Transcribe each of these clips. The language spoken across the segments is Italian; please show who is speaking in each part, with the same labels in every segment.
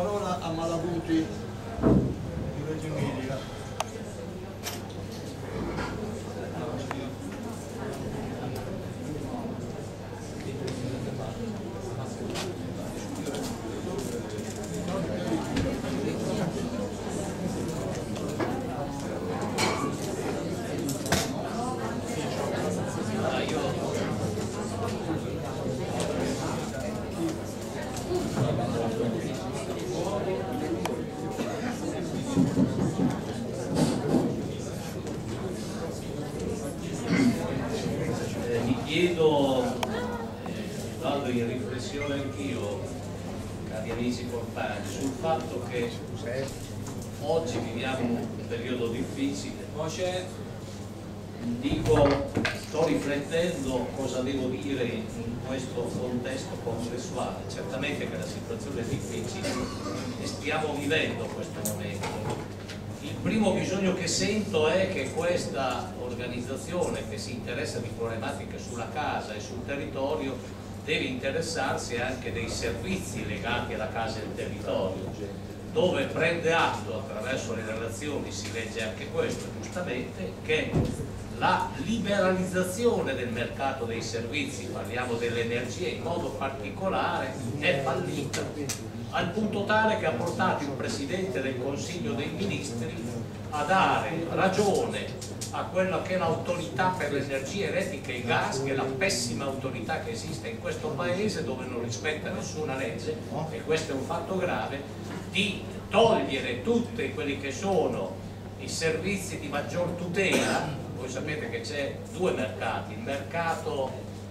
Speaker 1: parola a Malaguti di Reggio Emilia.
Speaker 2: Vado in riflessione anch'io, cari amici compagni, sul fatto che oggi viviamo un periodo difficile. Sto riflettendo cosa devo dire in questo contesto congressuale. Certamente che la situazione è difficile e stiamo vivendo questo momento. Il primo bisogno che sento è che questa organizzazione che si interessa di problematiche sulla casa e sul territorio deve interessarsi anche dei servizi legati alla casa e al territorio, dove prende atto, attraverso le relazioni si legge anche questo giustamente, che la liberalizzazione del mercato dei servizi, parliamo dell'energia in modo particolare, è fallita, al punto tale che ha portato il Presidente del Consiglio dei Ministri a dare ragione a quella che è l'autorità per l'energia elettrica e il gas, che è la pessima autorità che esiste in questo paese, dove non rispetta nessuna legge, e questo è un fatto grave, di togliere tutti quelli che sono i servizi di maggior tutela. Voi sapete che c'è due mercati: il mercato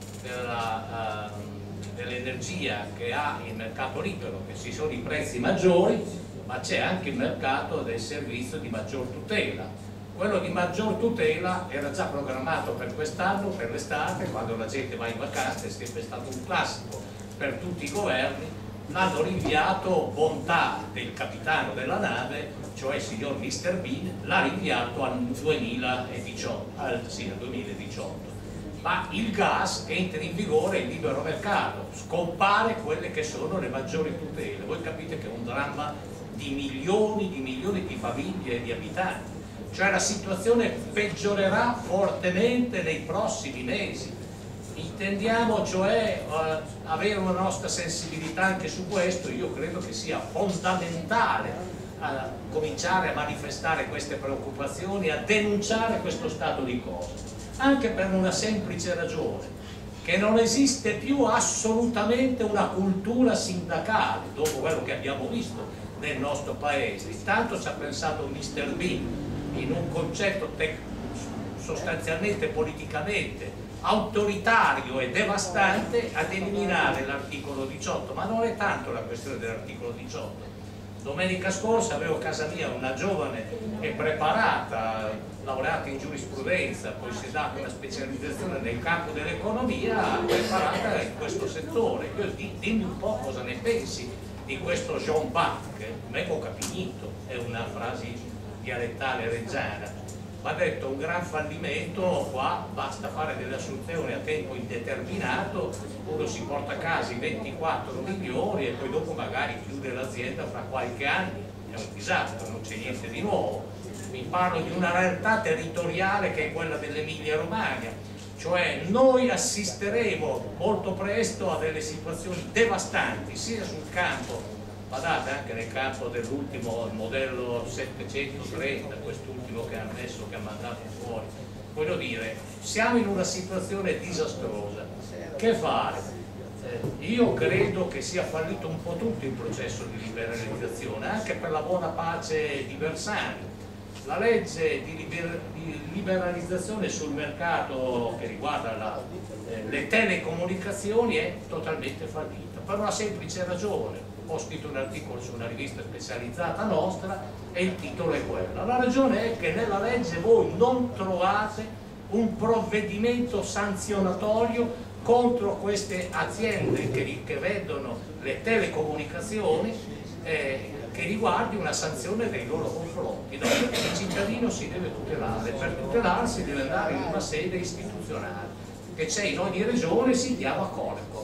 Speaker 2: dell'energia, che ha il mercato libero, che ci sono i prezzi maggiori, ma c'è anche il mercato del servizio di maggior tutela. Quello di maggior tutela era già programmato per quest'anno, per l'estate, quando la gente va in vacanza, è sempre stato un classico per tutti i governi. L'hanno rinviato, bontà del capitano della nave, cioè il signor Mr. Bean, l'ha rinviato al 2018, ma il gas entra in vigore il libero mercato, scompare quelle che sono le maggiori tutele. Voi capite che è un dramma di milioni di famiglie e di abitanti, cioè la situazione peggiorerà fortemente nei prossimi mesi. Intendiamo cioè avere una nostra sensibilità anche su questo. Io credo che sia fondamentale cominciare a manifestare queste preoccupazioni, a denunciare questo stato di cose, anche per una semplice ragione, che non esiste più assolutamente una cultura sindacale dopo quello che abbiamo visto nel nostro paese. Intanto ci ha pensato Mr. Bean in un concetto sostanzialmente politicamente autoritario e devastante ad eliminare l'articolo 18, ma non è tanto la questione dell'articolo 18. Domenica scorsa avevo a casa mia una giovane e preparata, laureata in giurisprudenza, poi si è data una specializzazione nel campo dell'economia, preparata in questo settore. Dimmi un po' cosa ne pensi di questo Jean Bart, che Meco Capinito, è una frase dialettale reggiana, ma ha detto un gran fallimento. Qua basta fare delle assunzioni a tempo indeterminato, uno si porta a casa i 24 milioni e poi dopo magari chiude l'azienda fra qualche anno. È un disastro, non c'è niente di nuovo. Vi parlo di una realtà territoriale che è quella dell'Emilia Romagna, cioè noi assisteremo molto presto a delle situazioni devastanti sia sul campo, guardate, anche nel campo dell'ultimo modello 730, quest'ultimo che ha messo, che ha mandato fuori. Voglio dire, siamo in una situazione disastrosa. Che fare? Io credo che sia fallito un po' tutto il processo di liberalizzazione, anche per la buona pace di Bersani. La legge di liberalizzazione sul mercato che riguarda le telecomunicazioni è totalmente fallita, per una semplice ragione. Ho scritto un articolo su una rivista specializzata nostra e il titolo è quello. La ragione è che nella legge voi non trovate un provvedimento sanzionatorio contro queste aziende che vedono le telecomunicazioni, che riguardi una sanzione nei loro confronti. No, il cittadino si deve tutelare, per tutelarsi deve andare in una sede istituzionale che c'è in ogni regione, si chiama Coreco.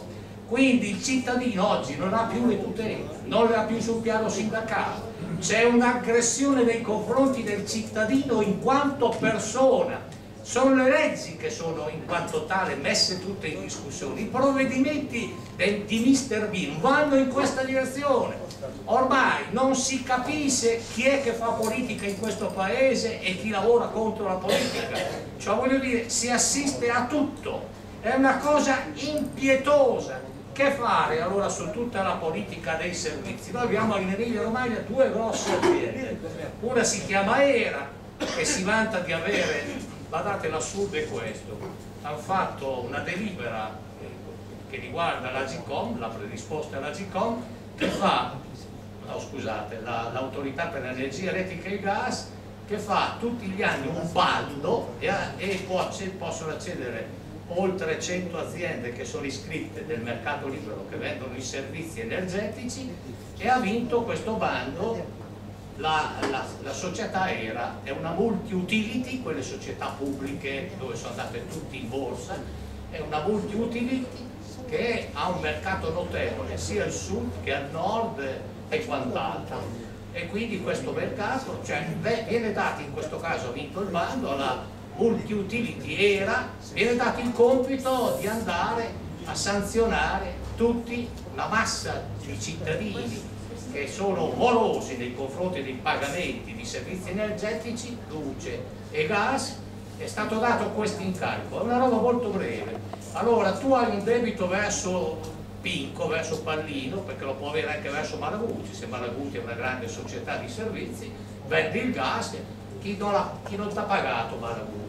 Speaker 2: Quindi il cittadino oggi non ha più le tutele, non le ha più sul piano sindacale, c'è un'aggressione nei confronti del cittadino in quanto persona. Sono le leggi che sono in quanto tale messe tutte in discussione. I provvedimenti di Mr. Bean vanno in questa direzione. Ormai non si capisce chi è che fa politica in questo paese e chi lavora contro la politica. Cioè, voglio dire, si assiste a tutto. È una cosa impietosa. Che fare allora su tutta la politica dei servizi? Noi abbiamo in Emilia Romagna due grosse aziende. Una si chiama ERA, che si vanta di avere, guardate, l'assurdo è questo: hanno fatto una delibera che riguarda l'Agcom, la predisposta all'Agcom, che fa, no scusate, l'autorità per l'energia elettrica e il gas, che fa tutti gli anni un bando e possono accedere oltre 100 aziende che sono iscritte nel mercato libero, che vendono i servizi energetici, e ha vinto questo bando la società ERA. È una multi-utility, quelle società pubbliche dove sono andate tutte in borsa, è una multi-utility che ha un mercato notevole sia al sud che al nord e quant'altro, e quindi questo mercato, cioè, viene dato, in questo caso ha vinto il bando, alla multi-utility ERA viene dato il compito di andare a sanzionare tutti la massa di cittadini che sono morosi nei confronti dei pagamenti di servizi energetici, luce e gas. È stato dato questo incarico, è una roba molto breve. Allora tu hai un debito verso Pinco, verso Pallino, perché lo può avere anche verso Malaguti, se Malaguti è una grande società di servizi, vendi il gas. Chi non ti ha pagato Malaguti?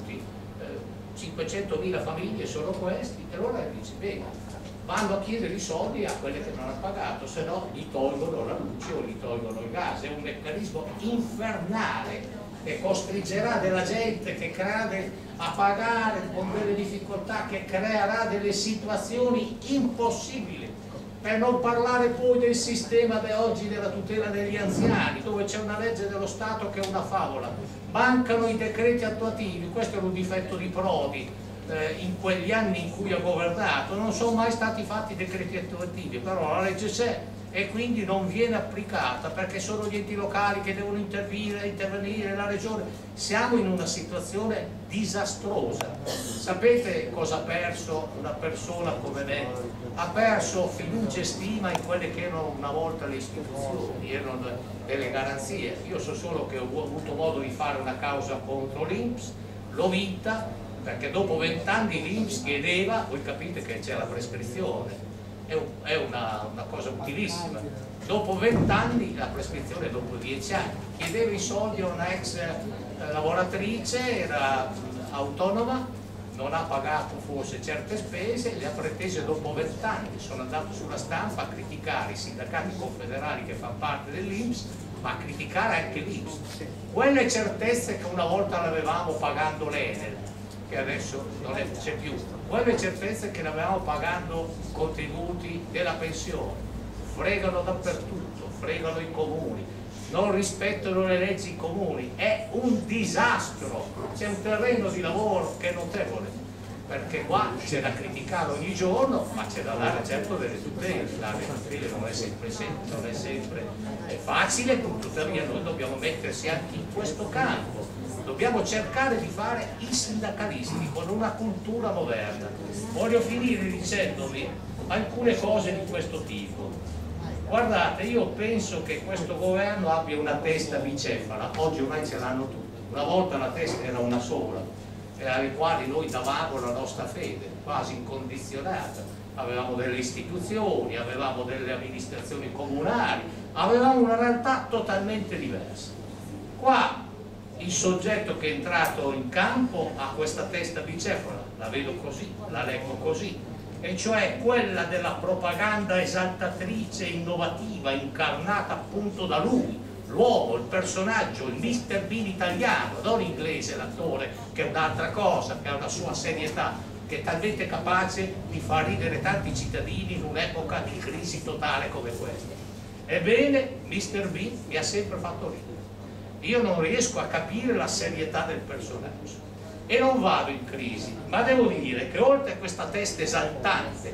Speaker 2: 500.000 famiglie sono questi, e allora dici, bene, vanno a chiedere i soldi a quelle che non hanno pagato, se no gli tolgono la luce o gli tolgono il gas. È un meccanismo infernale che costringerà della gente che crede a pagare con delle difficoltà, che creerà delle situazioni impossibili. Per non parlare poi del sistema oggi della tutela degli anziani, dove c'è una legge dello Stato che è una favola, mancano i decreti attuativi. Questo è un difetto di Prodi, in quegli anni in cui ha governato non sono mai stati fatti decreti attuativi, però la legge c'è e quindi non viene applicata perché sono gli enti locali che devono intervenire, la regione. Siamo in una situazione disastrosa. Sapete cosa ha perso una persona come me? Ha perso fiducia e stima in quelle che erano una volta le istituzioni, erano delle garanzie. Io so solo che ho avuto modo di fare una causa contro l'INPS, l'ho vinta perché dopo 20 anni l'INPS chiedeva, voi capite che c'è la prescrizione, è una cosa utilissima. Dopo 20 anni, la prescrizione dopo 10 anni, chiedeva i soldi a una ex lavoratrice, era autonoma, non ha pagato forse certe spese, le ha pretese dopo 20 anni. Sono andato sulla stampa a criticare i sindacati confederali che fanno parte dell'INPS, ma a criticare anche l'INPS. Quelle certezze che una volta l'avevamo pagando l'Enel, che adesso non c'è più, quelle certezze che ne avevamo pagando contributi della pensione, fregano dappertutto, fregano i comuni, non rispettano le leggi comuni, è un disastro, c'è un terreno di lavoro che è notevole, perché qua c'è da criticare ogni giorno, ma c'è da dare certo delle tutele. Dare tutele non è sempre semplice, non è sempre facile, tuttavia noi dobbiamo mettersi anche in questo campo. Dobbiamo cercare di fare i sindacalisti con una cultura moderna. Voglio finire dicendovi alcune cose di questo tipo. Guardate, io penso che questo governo abbia una testa bicefala, oggi ormai ce l'hanno tutti. Una volta la testa era una sola, alle quali noi davamo la nostra fede, quasi incondizionata. Avevamo delle istituzioni, avevamo delle amministrazioni comunali, avevamo una realtà totalmente diversa. Qua il soggetto che è entrato in campo ha questa testa bicefala, la vedo così, la leggo così, e cioè quella della propaganda esaltatrice, innovativa, incarnata appunto da lui, l'uomo, il personaggio, il Mr. Bean italiano, non inglese l'attore, che è un'altra cosa, che ha una sua serietà, che è talmente capace di far ridere tanti cittadini in un'epoca di crisi totale come questa. Ebbene, Mr. Bean mi ha sempre fatto ridere. Io non riesco a capire la serietà del personaggio e non vado in crisi, ma devo dire che oltre a questa testa esaltante,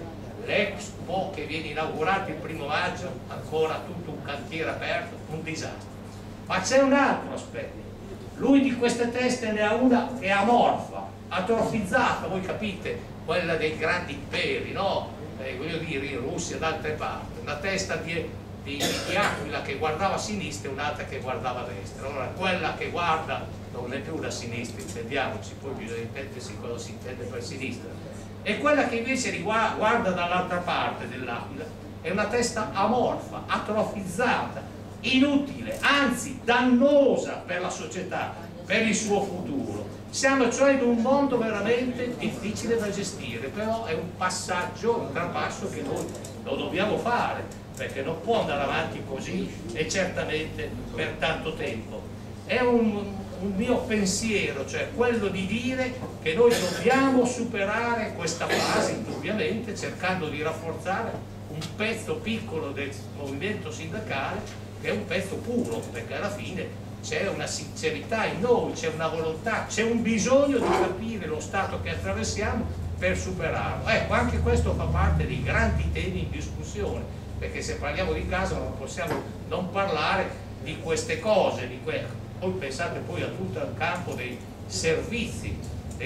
Speaker 2: l'Expo che viene inaugurato il 1° maggio, ancora tutto un cantiere aperto, un disastro. Ma c'è un altro aspetto, lui di queste teste ne ha una che è amorfa, atrofizzata, voi capite, quella dei grandi imperi, no? Voglio dire, in Russia e da altre parti, una testa di aquila che guardava a sinistra e un'altra che guardava a destra. Allora quella che guarda non è più da sinistra, intendiamoci, poi bisogna intendersi cosa si intende per sinistra, e quella che invece guarda dall'altra parte dell'aquila è una testa amorfa, atrofizzata, inutile, anzi dannosa per la società, per il suo futuro. Siamo cioè in un mondo veramente difficile da gestire, però è un passaggio, un trapasso che noi lo dobbiamo fare, perché non può andare avanti così e certamente per tanto tempo. È un mio pensiero, cioè quello di dire che noi dobbiamo superare questa fase, indubbiamente, cercando di rafforzare un pezzo piccolo del movimento sindacale, che è un pezzo puro, perché alla fine c'è una sincerità in noi, c'è una volontà, c'è un bisogno di capire lo stato che attraversiamo per superarlo. Ecco, anche questo fa parte dei grandi temi in discussione, perché se parliamo di casa non possiamo non parlare di queste cose, poi pensate poi a tutto il campo dei servizi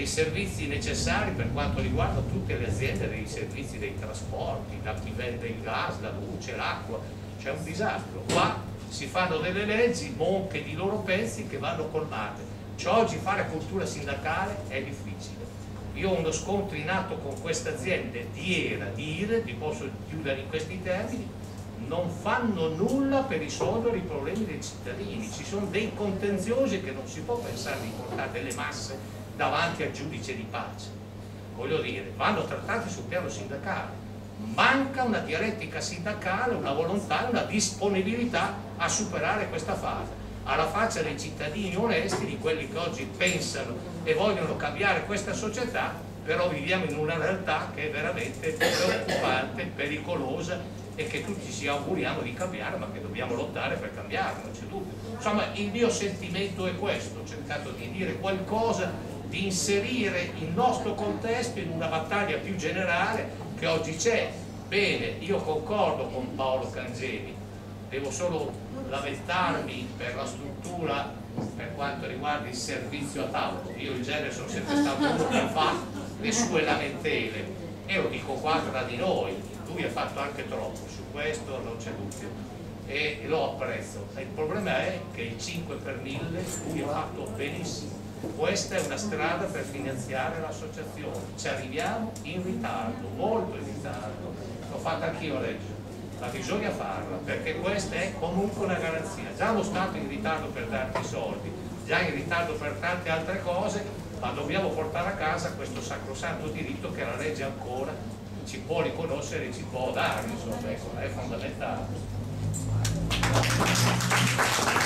Speaker 2: necessari per quanto riguarda tutte le aziende, dei servizi dei trasporti, da chi vende il gas, la luce, l'acqua, c'è un disastro. Qua si fanno delle leggi monche di loro pezzi che vanno colmate. Cioè, oggi fare cultura sindacale è difficile. Io ho uno scontro in atto con queste aziende di ERA, di IRE, vi posso chiudere in questi termini, non fanno nulla per risolvere i problemi dei cittadini. Ci sono dei contenziosi che non si può pensare di portare delle masse davanti al giudice di pace. Voglio dire, vanno trattati sul piano sindacale. Manca una dialettica sindacale, una volontà, una disponibilità a superare questa fase, alla faccia dei cittadini onesti, di quelli che oggi pensano e vogliono cambiare questa società, però viviamo in una realtà che è veramente preoccupante, pericolosa e che tutti ci auguriamo di cambiare, ma che dobbiamo lottare per cambiare, non c'è dubbio. Insomma, il mio sentimento è questo, ho cercato di dire qualcosa, di inserire il nostro contesto in una battaglia più generale che oggi c'è. Bene, io concordo con Paolo Cangemi, devo solo lamentarmi per la struttura per quanto riguarda il servizio a tavolo. Io in genere sono sempre stato uno che fa le sue lamentele, e lo dico qua tra di noi, lui ha fatto anche troppo, su questo non c'è dubbio, e lo apprezzo. Il problema è che il 5 per 1000 lui ha fatto benissimo. Questa è una strada per finanziare l'associazione, ci arriviamo in ritardo, molto in ritardo, l'ho fatta anch'io a Reggio, ma bisogna farla, perché questa è comunque una garanzia. Già lo Stato è in ritardo per darti i soldi, già in ritardo per tante altre cose, ma dobbiamo portare a casa questo sacrosanto diritto che la legge ancora ci può riconoscere e ci può dare, insomma, ecco, è fondamentale.